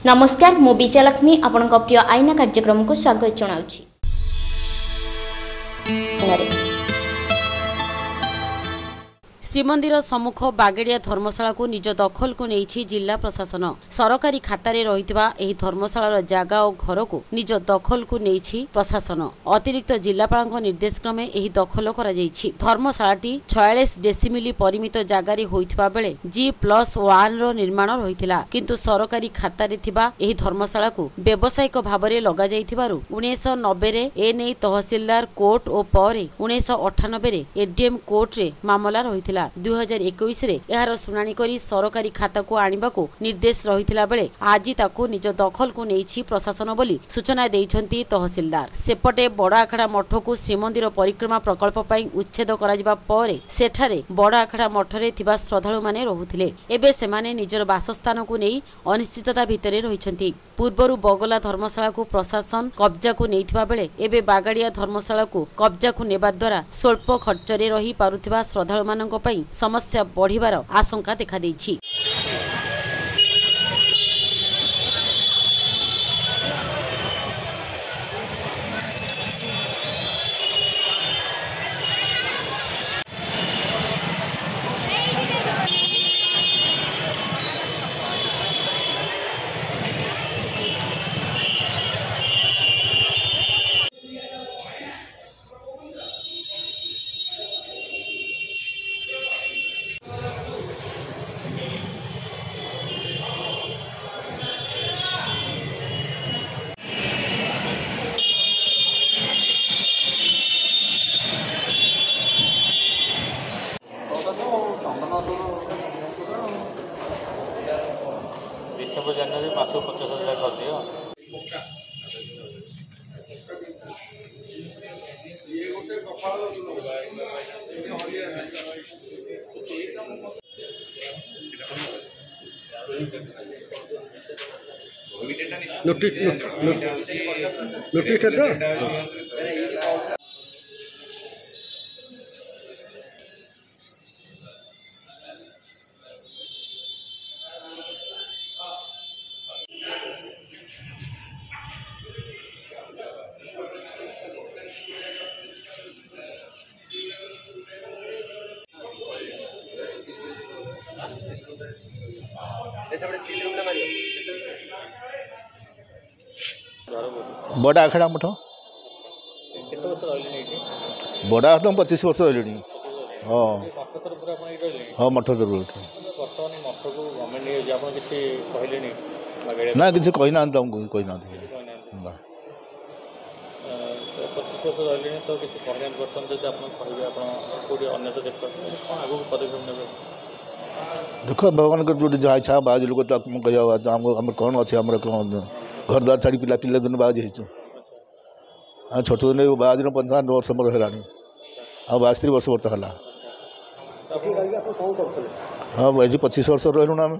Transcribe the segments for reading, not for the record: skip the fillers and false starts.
नमस्कार मु विजयलक्ष्मी आपण प्रिय आईना कार्यक्रम को स्वागत जनाऊँ। श्रीमंदिर सम्मुख बागेड़िया धर्मशाला को निज दखल को नहीं जिला प्रशासन सरकारी खातार रही धर्मशाला जगह और घर को निज दखल को नहीं प्रशासन अतिरिक्त जिलापाल निर्देश क्रमे यह दखल धर्मशालाटी 46 डेसिमिली परिमित जगार होता बेले G+1 रो निर्माण रही किंतु सरकारी खातार धर्मशाला को व्यावसायिक भाव में लग 1990 एने तहसीलदार कोर्ट और पर 1998 एडीएम कोर्ट रे मामला रही 2021 रे यार सुनानी करी सरकारी खाता को आनिबा को निर्देश रही बेले आज ताको निज दखल को नहीं प्रशासन बोली सूचना देइछंती तहसीलदार। सेपटे बड़ आखड़ा मठ को श्रीमंदिर परिक्रमा प्रकल्प पई उच्छेद करा पर सेठारे बड़ आखड़ा मठरे थिबा श्रद्धालु माने रहुथिले एबे सेमाने निजर बासस्थान को नहीं अनिश्चितता भितरे रहिछंती। पूर्वरु बगला धर्मशाला को प्रशासन कब्जा को नैथिबा बेले एबे बागाड़िया धर्मशाला को कब्जा को नेबा द्वारा स्वल्प खर्चरे रही पारुथिबा श्रद्धालु मानक पई समस्या बढ़िबार आशंका देखा देइछि। डिसेम्बर जनवरी मासक 50,000 कर दियो। बड़ा आखड़ा मठ बड़ा आखड़ा 25 वर्ष रही। हाँ हाँ मठ तरफ ना किसी कही ना तुमको कही ना 25 वर्ष रही तो किसी कहले बर्तमान जब कहे अन्य देख आगे पदक्षेप ने देख भगवान जो जहाँ इच्छा बाज लोग तो कह कौन अच्छे आम घर द्वार छाड़ी पिला पिला दिन बाज हो छोट दिन बाज 55 वर्ष मोर है आ 62 वर्ष वर्त है। हाँ ये 25 वर्ष रहलु आम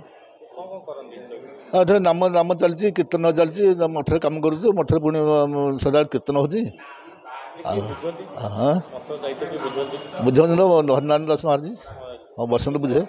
नाम नाम चलती कीर्तन चलती मठर कम कर मठर पुणी सदा कीर्तन हो बुझे हरिनारायण दास महाराज हाँ बसंत बुझे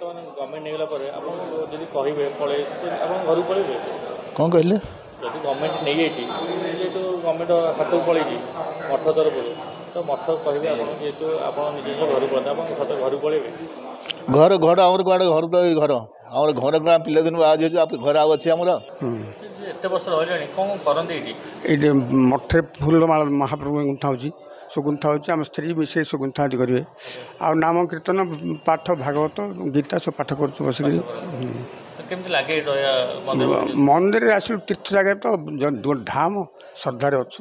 कौन कहले जदि गवर्नमेंट नहीं जेहेतु गवर्नमेंट हाथ को पलैसी मठ तरफ तो मठ कहे जेहेतु आप निज घर पड़ते घर पलैबे घर घर आम कड़े घर तो घर आम घर गाँ पिला दिन आज घर आम अच्छे आमर एत वर्ष रही कौन करते ये मठे फूल महाप्रभु गुंथा हो सो गुंथा हो आम स्त्री मिसे सब गुंथा करेंगे आ नाम कीर्तन पाठ भागवत गीता सब पाठ कर बसिक मंदिर आसल तीर्थ जगह तो धाम श्रद्धार अच्छु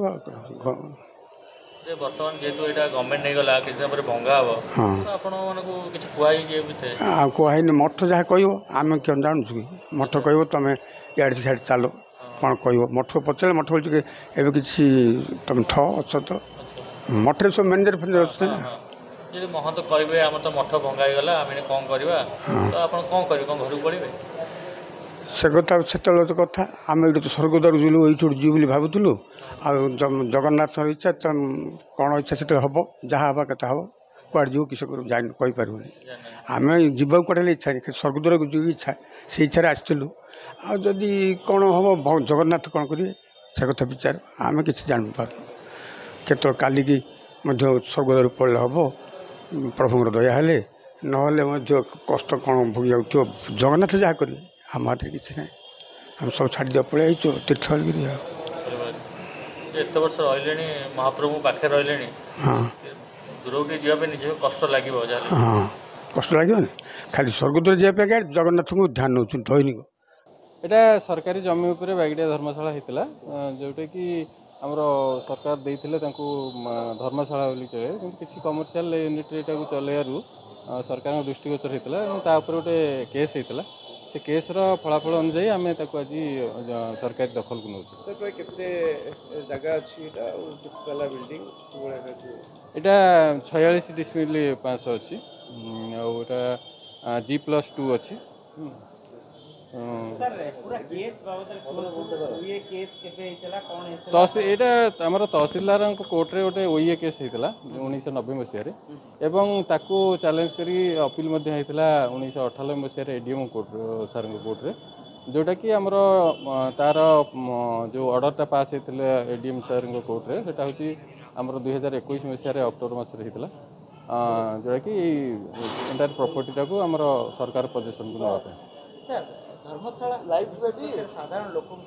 बर्तमान जेहेतु यहाँ गवर्नमेंट नहीं गला किसी दिन भंगा हम किसी कहनी मठ जहाँ कह आम क्या जानू कि मठ कह तुम इे सियाड़े चलो कौन कह मठ को पचारे मठ बोल किसी तुम अच तो मठे सब मैनेजर फेनेजर अच्छे ना जी महंत कहे आम तो मठ भंगा गला आम कौन करवा तो आप कौन करेंगे कौन घर पड़े से कथा से कथा आम ये तो स्वर्गद्वार जुलू ये छोड़ जीव बोली भावुलु आ जगन्नाथ इच्छा कौन इच्छा से हम जहाँ हवा कथा हम कुआड़े जो किस कहीपर आम जीवा कड़े इच्छा नहीं स्वर्गद्वार जो इच्छा से इच्छा आसलु आदि कौन हम जगन्नाथ कौन करेंगे से कथा विचार आम कि जानपार केत काली की स्वर्गद्वार पड़े हम प्रभुर दया हेले ना कष्ट कौन भोगी जगन्नाथ जहाँ करेंगे आम हाथ किसी ना हम सब छाड़ दिया पड़े तीर्थगिरी एत वर्ष रही महाप्रभु पाखे रही हाँ दूर के जावाई निज कष्ट लगे हाँ कष्ट लगे खाली स्वर्गद्वार जावाई जगन्नाथ को ध्यान नौ दैनिक एटा सरकारी जमी उपर बागड़िया धर्मशाला होता जोटा कि आमर सरकार देते धर्मशाला बोली चले किसी कमर्शियल यूनिट यहाँ चलू सरकार दृष्टिगोचर होता गोटे केस होता से केस्र फलाफल अनुजाई आम आज सरकारी दखल को नौ यहाँ 46 डिसमिल 500 अच्छी G+2 अच्छी आमर तहसिलदार कोर्टे गोटे ओए केस होता 1990 मसीह एवं ताकू चैलेंज करी अपील होता 1998 मसीह एडीएम कोर्ट सार कोर्टे जोटा कि आमर तार जो ऑर्डरटा पास होता एडीएम सार कोर्टे से हूँ आमर 2021 मसीह अक्टोबर मस होता जोटा कि एंटायर प्रॉपर्टी को आमर सरकार पोजेसन को नापे धर्मशाला साधारण लोकों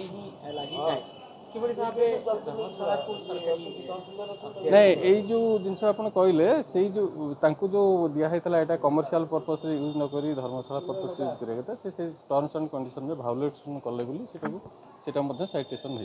नहीं यही जो जिनस आप कहले से जो दिखाई है कमर्शियल पर्पस यूज नक धर्मशाला पर्पस यूज करा से टर्म्स एंड कंडीशन में भायोलेसन कले साइटेसन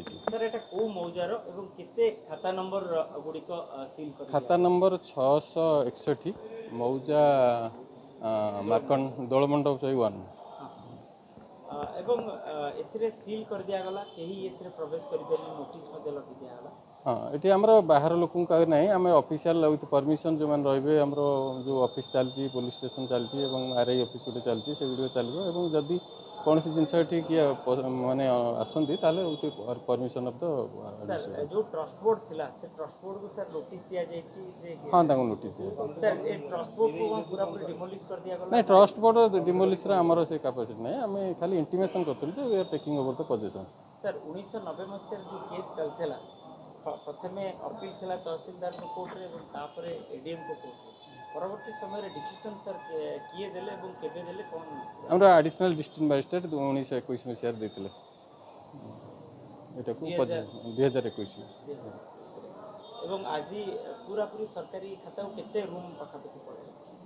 खाता नंबर गुड़िक सील खाता नंबर 661 मौजा माकन दोलमंडप 1 एवं एथिरे सील कर दिया गला केही एथिरे प्रवेश करि देले नोटिस मध्ये लगी दिया गला हाँ ये आमर बाहर लोक नहीं आम ऑफिशियल विथ परमिशन जो मैंने रे आमर जो ऑफिस चलती पुलिस स्टेशन चलती आरआई ऑफिस गोटे चलती से वीडियो चलो जदि कौन सी जिनस माने आसती परमिशन ऑफ द जो ट्रस्ट बोर्ड थिला से ट्रस्ट बोर्ड को सर नोटिस दिया जायछि जे हां ताको नोटिस दिया सर ए ट्रस्ट बोर्ड को पूरा पूरी डिमोलिश कर दिया गला नहीं ट्रस्ट बोर्ड डिमोलिश रा हमर से कैपेसिटी नहीं आम खाली इंटीमेशन करथुल जे we are taking over the position sir 1990 मसीह जो केस चलथेला प्रथमे अपील थिला तहसीलदार को कोर्ट रे एवं तापरे एडीएम को कोर्ट परवर्ती समय रे डिसीजन सर किए देले एवं केबे देले कोन हमरा एडिशनल डिस्ट्रिक्ट मजिस्ट्रेट 1921 में शेयर देथिले एटा को 2021 में एवं आज पूरा पूरी सरकारी खाता को केते रूम पाखापाखि पड़े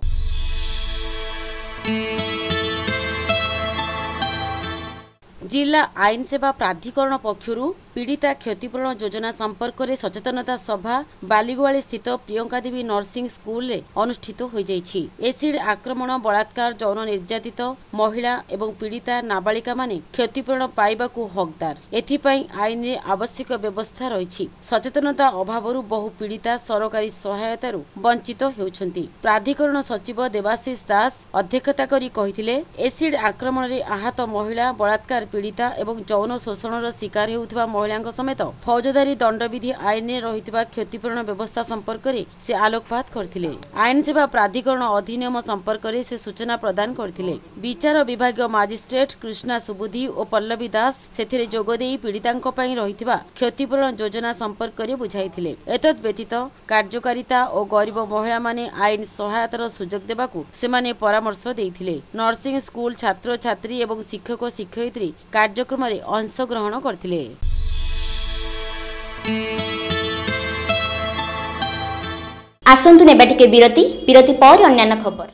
जिला आईन सेवा प्राधिकरण पक्षरु पीड़िता क्षतिपूरण योजना संपर्क में सचेतनता सभा बालीगुआली स्थित प्रियंका देवी नर्सिंग स्कूल रे अनुष्ठित हो जाइछि। एसिड आक्रमण बलात्कार यौन निर्यातित महिला एवं पीड़िता नाबालिका माने क्षतिपूरण पाइबाकू हकदार एथिपाई आईन रे आवश्यक व्यवस्था रही सचेतनता अभावरु बहु पीड़िता सरकारी सहायतारु वंचित हेउछंती। प्राधिकरण सचिव देवाशीष दास अध्यक्षता करी कहिथिले एसिड आक्रमण रे आहत महिला बलात्कार पीड़िता एवं यौन शोषण शिकार होउथिबा महिला समेत फौजदारी दंडविधि आईन में रही क्षतिपूरण व्यवस्था संपर्क में से आलोकपात करथिले। आईन सेवा प्राधिकरण अधिनियम संपर्क में से सूचना प्रदान करथिले। विचार विभाग मजिस्ट्रेट कृष्णा सुबुद्धि और पल्लवी दास सेथिरे जोगदेई पीड़ितांक पई रहिथिबा क्षतिपूरण योजना संपर्क में बुझाइथिले। एतद व्यतीत कार्यकारिता और गरीब महिला माने आईन सहायतार सुजोग देबाकू सेमाने परामर्श देइथिले। नर्सिंग स्कूल छात्र छात्री एवं शिक्षक शिक्षयित्री कार्यक्रम में अंशग्रहण करथिले। आसंतु नेबा टिके विरति पर अन्यान्य खबर।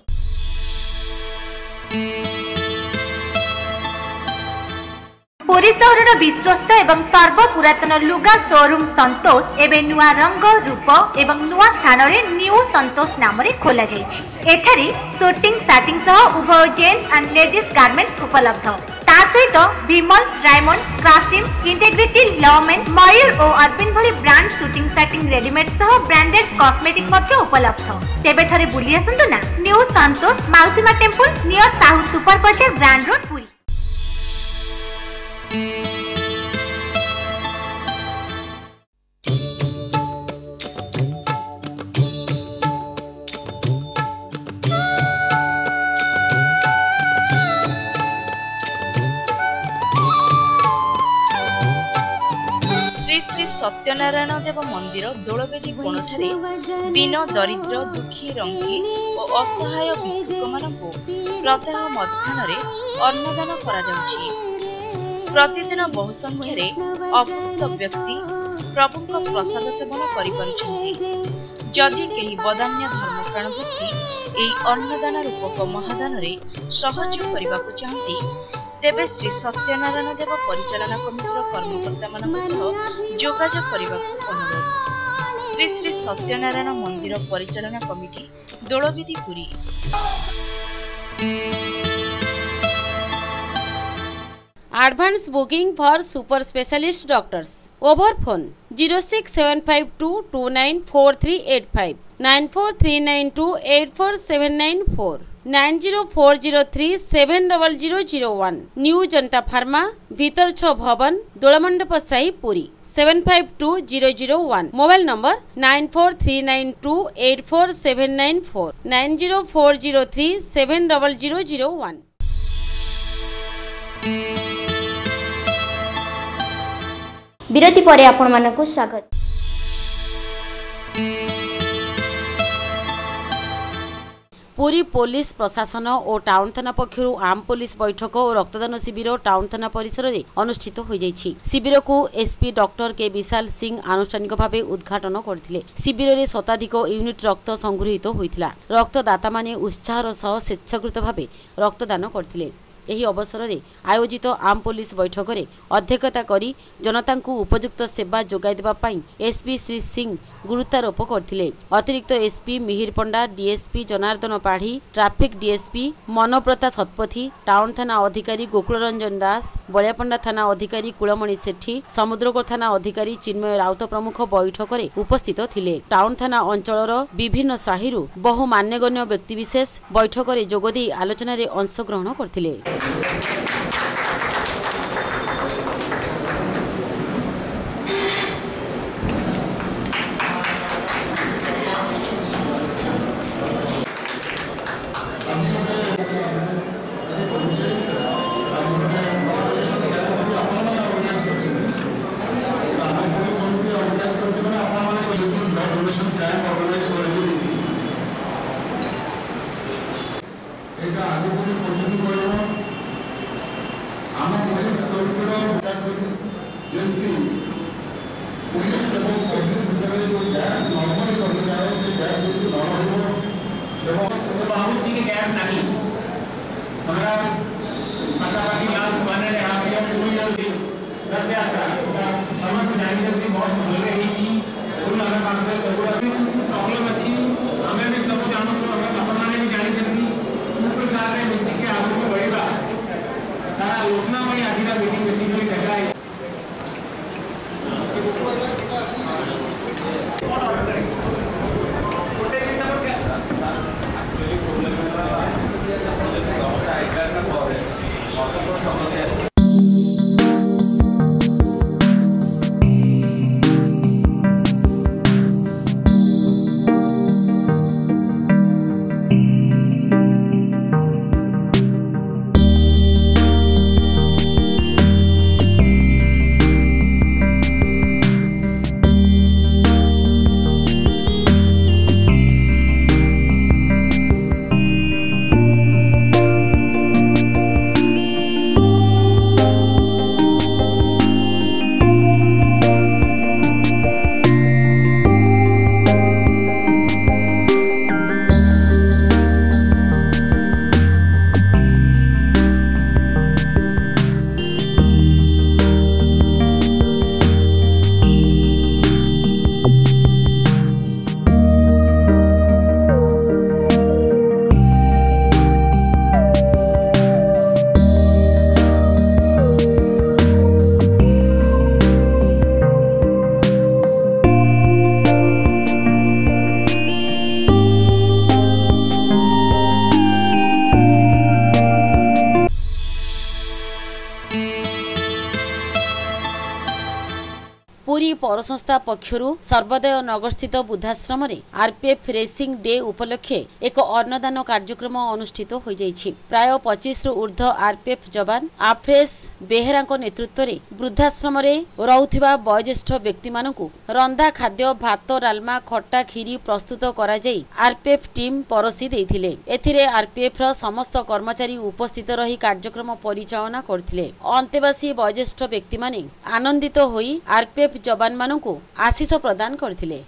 पुरी सहर विश्वस्त एवं सर्व पुरातन लुगा शोरूम संतोष एवं नुआ रंग रूप एवं नुआ स्थान रे न्यू संतोष नाम रे खोला जायछि। एठारे शूटिंग साटिंग सह उभय जेंट्स एंड लेडीज गारमेंट्स उपलब्ध। ता सहित विमल डायमंड क्रासिम इंटेग्रिटी लॉमेन मयूर और अरविंद भली ब्रांड शूटिंग साटिंग रेडीमेड सह ब्रांडेड कॉस्मेटिक मध्ये उपलब्ध। तेबे थरे बुली आसंतु ना new Santosh Mausima temple near south super bazaar brand road Puri. Satyanarayan देव मंदिर दोलवेदी कोणठारे दीन दरिद्र दुखी रंगी और असहाय भिक्षुक मानकु प्रत्यह मध्याह्न अन्नदान करा जाउछि। प्रतिदिन बहु संख्यार अपूर्त व्यक्ति प्रभु प्रसाद सेवन करिपारुछन्ति। जदि केही बदान्य धर्मप्राण व्यक्ति एही अन्नदान रूपक महादान सहयोग करने चाहती तेबे श्री सत्यनारायण देव परिचालना कमिटीर कर्मकर्ता मानक सह जोगाजोग करने अनुरोध। श्री श्री सत्यनारायण मंदिर परिचालना committee Dolavedi Puri. Advance booking for super specialist doctors over phone 06752294385 9439284794 9040370001 New Janta Pharma Vitar 6 Bhavan Dolamandap Sahi Puri 752001 Mobile number 9439284794 9040370001 विरति परे आपण मानकु स्वागत। पुरी पुलिस प्रशासन और टाउन थाना पक्षरु आम पुलिस बैठक और रक्तदान शिविर टाउन थाना परिसर में अनुष्ठित हो जाइछि। शिविर को एसपी डॉक्टर के विशाल सिंह आनुष्ठानिक भावे उद्घाटन करथिले। शिविर में शताधिक यूनिट रक्त संगृहित होइथिला। रक्तदाता माने उत्साहर सह स्वेच्छाकृत भावे रक्तदान करथिले। एही अवसर में आयोजित आम पुलिस बैठक में अध्यक्षता करी जनता को उपयुक्त सेवा जोगाई देबा पई एसपी श्री सिंह गुरुत्वारोप करथिले। अतिरिक्त SP Mihir Panda, DSP Janardan Padhi, traffic DSP Manoprata Satapathy, town थाना अधिकारी गोकुल रंजन दास, बलियापंडा थाना अधिकारी कुलमणि सेठी, समुद्रकोट थाना अधिकारी चिन्मय राउत प्रमुख बैठक में उपस्थित थिले। टाउन थाना अंचलर विभिन्न साहिरु बहु मान्यगण्य व्यक्तिविशेष बैठक में जोगदी आलोचना रे अंशग्रहण करथिले। पौर संस्था पक्षर सर्वोदय नगरस्थित बुद्धाश्रम आरपीएफ रेसिंग डे उपलक्षे एक अन्नदान कार्यक्रम अनुष्ठित हो जाइछि। प्राय 25 रु ऊर्ध्व आरपीएफ जवान आफ्रेस बेहेरा नेतृत्व में वृद्धाश्रम रहुथिबा वयोज्येष्ठ व्यक्ति मानकु रंधा खाद्य भात डालमा खट्टा खीरी प्रस्तुत करा जाई आरपीएफ टीम परसी देथिले। एथिरे आरपीएफ र समस्त कर्मचारी उपस्थित रही कार्यक्रम परिचालना करथिले। अंतेवासी वयोज्येष्ठ व्यक्ति माने आनंदित होई आरपीएफ जवान मानकु आशीष प्रदान करथिले।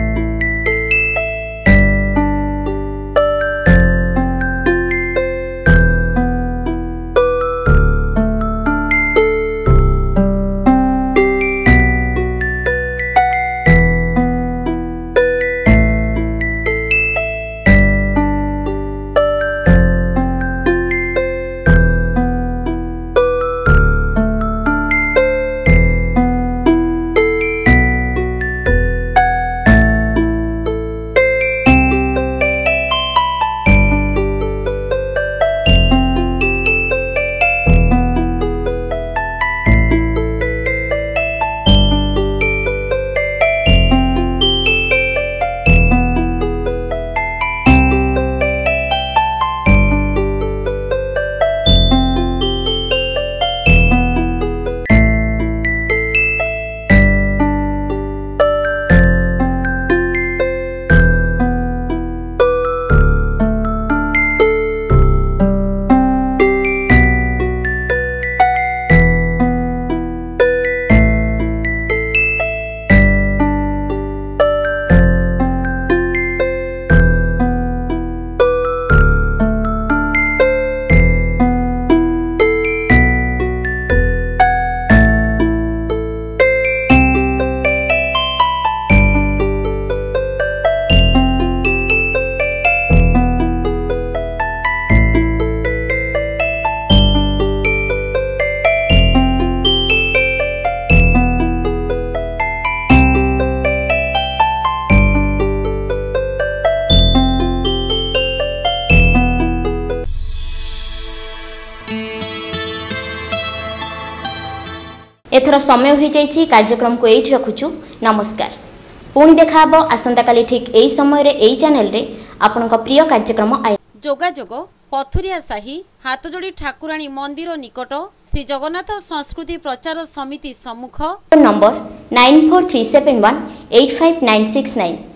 एथर समय हो जाइछि। कार्यक्रम को एठी रखुछु। नमस्कार। पुणी देखा हबो आसंता काली ठीक एई समय रे एई चैनल रे आपनका प्रिय कार्यक्रम जोगाजोग पथुरिया साही हाथजोड़ी ठाकुराणी मंदिर निकट श्री जगन्नाथ संस्कृति प्रचार समिति सम्मुख नंबर 9437185969।